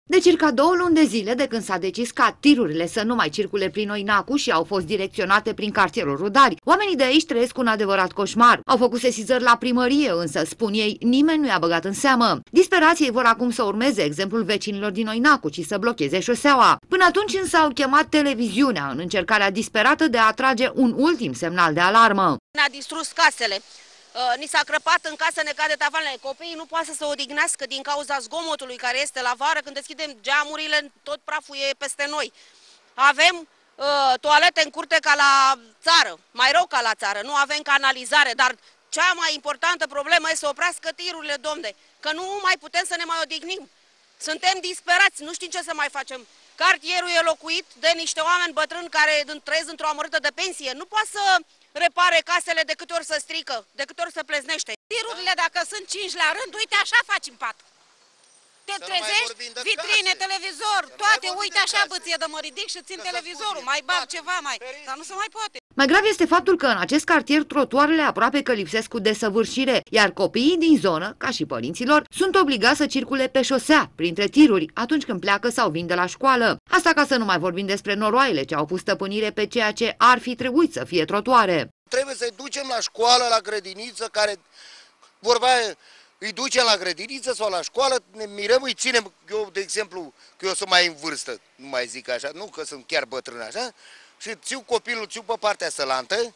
De circa 2 luni de zile de când s-a decis ca tirurile să nu mai circule prin Oinacu și au fost direcționate prin cartierul Rudari, oamenii de aici trăiesc un adevărat coșmar. Au făcut sesizări la primărie, însă, spun ei, nimeni nu i-a băgat în seamă. Disperații vor acum să urmeze exemplul vecinilor din Oinacu și să blocheze șoseaua. Până atunci însă au chemat televiziunea în încercarea disperată de a atrage un ultim semnal de alarmă. Ne-a distrus casele. Ni s-a crăpat în casă, ne cade tavanele. Copiii nu poate să se odihnească din cauza zgomotului care este la vară. Când deschidem geamurile, tot praful e peste noi. Avem toalete în curte ca la țară, mai rău ca la țară. Nu avem canalizare, dar cea mai importantă problemă este să oprească tirurile, domne, că nu mai putem să ne mai odihnim. Suntem disperați, nu știm ce să mai facem. Cartierul e locuit de niște oameni bătrâni care trăiesc într-o amărâtă de pensie. Nu poate să repare casele de câte ori se strică, de câte ori se pleznește. Tirurile, dacă sunt 5 la rând, uite așa faci în pat. Te trezești, vitrine, televizor, toate, uite așa băție de mă ridic și țin televizorul, mai bag ceva, dar nu se mai poate. Mai grav este faptul că în acest cartier trotuarele aproape că lipsesc cu desăvârșire, iar copiii din zonă, ca și părinților, sunt obligați să circule pe șosea, printre tiruri, atunci când pleacă sau vin de la școală. Asta ca să nu mai vorbim despre noroaiele ce au pus stăpânire pe ceea ce ar fi trebuit să fie trotuare. Trebuie să-i ducem la școală, la grădiniță, care vorba îi ducem la grădiniță sau la școală, ne mirăm, îi ținem, eu, de exemplu, că eu sunt mai în vârstă, nu mai zic așa, nu că sunt chiar bătrân așa, și țiu copilul, țiu pe partea sălantă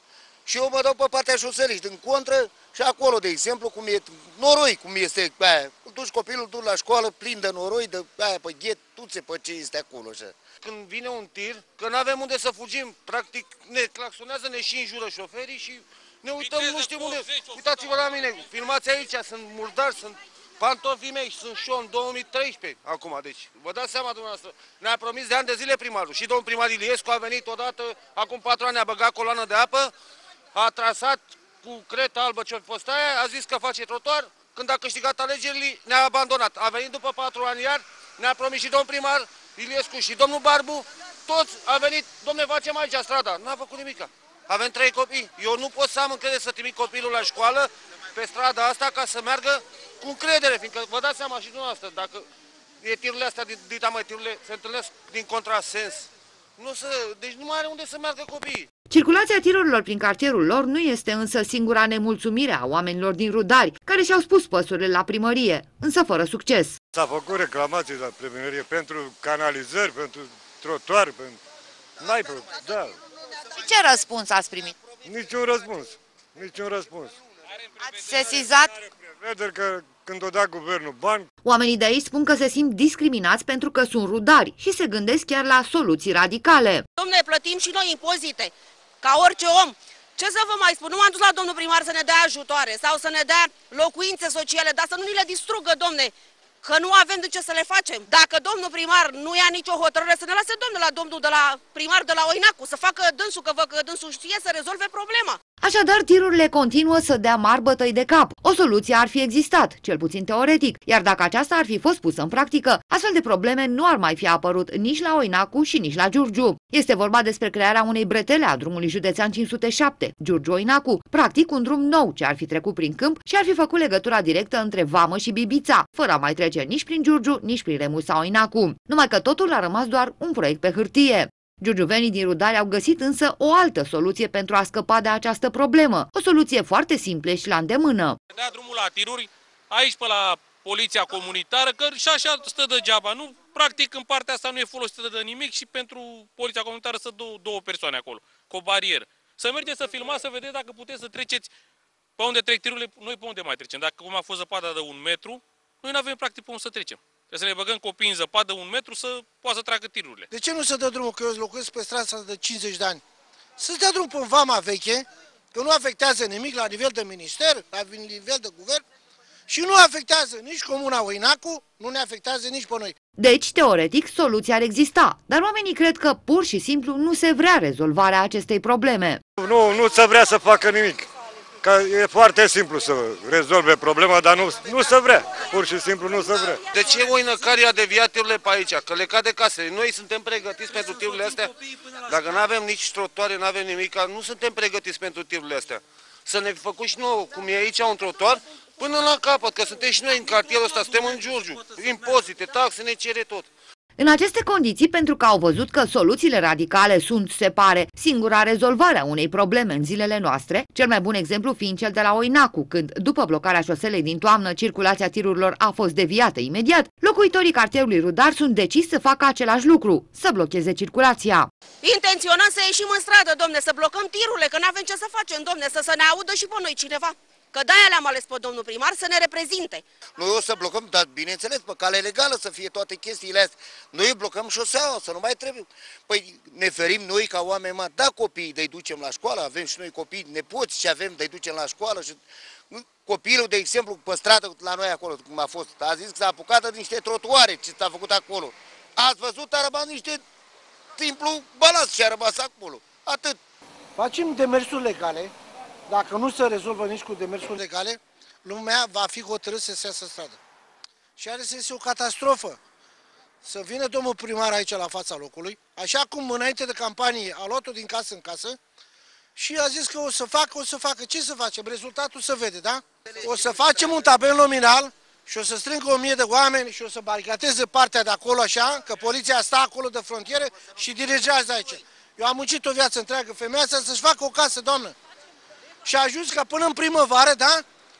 și eu mă dau pe partea șosării, din contră și acolo, de exemplu, cum e noroi, cum este aia, îl duci copilul, duci la școală, plin de noroi, de aia pe ghet, tuțe pe ce este acolo așa. Când vine un tir, că nu avem unde să fugim, practic ne claxonează, ne și înjură șoferii și ne uităm, nu știm unde. Uitați-vă la mine, filmați aici, sunt murdari, sunt pantofii mei, sunt și eu în 2013 acum, deci vă dați seama dumneavoastră. Ne-a promis de ani de zile primarul și domnul primar Iliescu a venit odată, acum 4 ani a băgat coloană de apă, a trasat cu creta albă ce a fost aia, a zis că face trotuar, când a câștigat alegerile ne-a abandonat. A venit după 4 ani iar, ne-a promis și domnul primar Iliescu și domnul Barbu, toți a venit, domne, facem aici strada, n-a făcut nimica. Avem 3 copii. Eu nu pot să am încredere să trimit copilul la școală pe strada asta ca să meargă cu încredere, fiindcă vă dați seama și dumneavoastră, dacă tirurile astea, tirurile se întâlnesc din contrasens, deci nu mai are unde să meargă copiii. Circulația tirurilor prin cartierul lor nu este însă singura nemulțumire a oamenilor din Rudari, care și-au spus păsurile la primărie, însă fără succes. S-a făcut reclamații la primărie pentru canalizări, pentru trotuari, pentru... Da. Și ce răspuns ați primit? Niciun răspuns. Niciun răspuns. Ați sesizat? Prevederi că când o da guvernul bani... Oamenii de aici spun că se simt discriminați pentru că sunt rudari și se gândesc chiar la soluții radicale. Dom'le, plătim și noi impozite, ca orice om. Ce să vă mai spun? Nu m-am dus la domnul primar să ne dea ajutoare sau să ne dea locuințe sociale, dar să nu ni le distrugă, domne, că nu avem de ce să le facem. Dacă domnul primar nu ia nicio hotărâre, să ne lase domnul la domnul de la primar de la Oinacu, să facă dânsul, că văd că dânsul știe să rezolve problema. Așadar, tirurile continuă să dea mari bătăi de cap. O soluție ar fi existat, cel puțin teoretic, iar dacă aceasta ar fi fost pusă în practică, astfel de probleme nu ar mai fi apărut nici la Oinacu și nici la Giurgiu. Este vorba despre crearea unei bretele a drumului județean 507, Giurgiu-Oinacu, practic un drum nou ce ar fi trecut prin câmp și ar fi făcut legătura directă între Vamă și Bibița, fără a mai trece nici prin Giurgiu, nici prin Remus sau Oinacu. Numai că totul a rămas doar un proiect pe hârtie. Giurgiuvenii din Rudari au găsit însă o altă soluție pentru a scăpa de această problemă. O soluție foarte simplă și la îndemână. Dea drumul la tiruri, aici pe la poliția comunitară, că și așa stă degeaba. Nu, practic în partea asta nu e folosită de nimic și pentru poliția comunitară să două persoane acolo, cu o barieră. Să mergeți să filmați, să vedeți dacă puteți să treceți pe unde trec tirurile, noi pe unde mai trecem. Dacă cum a fost zăpada de 1 metru, noi nu avem practic pe unde să trecem. Trebuie să ne băgăm copiii în zăpadă 1 metru să poată să treacă tirurile. De ce nu se dă drumul, că eu locuiesc pe strada asta de 50 de ani? Să se dea drumul pe Vama veche, că nu afectează nimic la nivel de minister, la nivel de guvern și nu afectează nici comuna Oinacu, nu ne afectează nici pe noi. Deci, teoretic, soluția ar exista, dar oamenii cred că pur și simplu nu se vrea rezolvarea acestei probleme. Nu se vrea să facă nimic. Că e foarte simplu să rezolve problema, dar nu se vrea. Pur și simplu nu se vrea. De ce Oinăcari a deviat tirurile pe aici? Că le cade casele. Noi suntem pregătiți pentru tirurile astea. Dacă nu avem nici trotuare, nu avem nimic, nu suntem pregătiți pentru tirurile astea. Să ne făcut și nouă, cum e aici un trotuar, Până la capăt, că suntem și noi în cartierul ăsta, suntem în Giurgiu. Impozite, taxe, ne cere tot. În aceste condiții, pentru că au văzut că soluțiile radicale sunt, se pare, singura rezolvare a unei probleme în zilele noastre, cel mai bun exemplu fiind cel de la Oinacu, când, după blocarea șoselei din toamnă, circulația tirurilor a fost deviată imediat, locuitorii cartierului Rudar sunt decis să facă același lucru, să blocheze circulația. Intenționăm să ieșim în stradă, domne, să blocăm tirurile, că n-avem ce să facem, domne, să ne audă și pe noi cineva. Că de-aia le-am ales pe domnul primar să ne reprezinte. Noi o să blocăm, dar bineînțeles, pe cale legală să fie toate chestiile astea. Noi blocăm șoseaua, să nu mai trebuie. Păi ne ferim noi ca oameni mari, da, copiii de-i ducem la școală, avem și noi copii nepoți și avem de-i ducem la școală. Și copilul, de exemplu, pe stradă la noi acolo, cum a fost, a zis că s-a apucat de niște trotuare, ce s-a făcut acolo. Ați văzut, a rămas niște simplu balast și a rămas acolo. Atât. Facem demersuri legale. Dacă nu se rezolvă nici cu demersuri legale, lumea va fi hotărât să se iasă în stradă. Și are să iese o catastrofă. Să vină domnul primar aici la fața locului, așa cum înainte de campanie a luat-o din casă în casă și a zis că o să facă. Ce să facem? Rezultatul se vede, da? O să facem un tabel nominal și o să strângă 1000 de oameni și o să baricateze partea de acolo așa, că poliția stă acolo de frontieră și dirigează aici. Eu am muncit o viață întreagă, femeia asta să-și facă o casă, doamnă. Și a ajuns ca până în primăvară, da?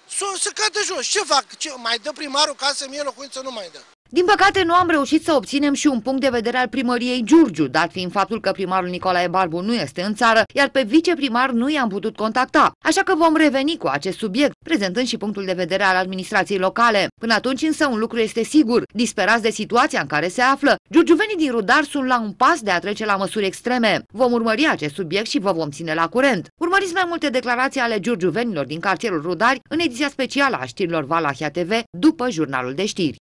Să cadă jos. Ce fac? Mai dă primarul casă, mie locuință nu mai dă. Din păcate, nu am reușit să obținem și un punct de vedere al primăriei Giurgiu, dat fiind faptul că primarul Nicolae Barbu nu este în țară, iar pe viceprimar nu i-am putut contacta. Așa că vom reveni cu acest subiect, prezentând și punctul de vedere al administrației locale. Până atunci însă un lucru este sigur, disperați de situația în care se află, giurgiuvenii din Rudar sunt la un pas de a trece la măsuri extreme. Vom urmări acest subiect și vă vom ține la curent. Urmăriți mai multe declarații ale giurgiuvenilor din cartierul Rudari în ediția specială a știrilor Valahia TV după jurnalul de știri.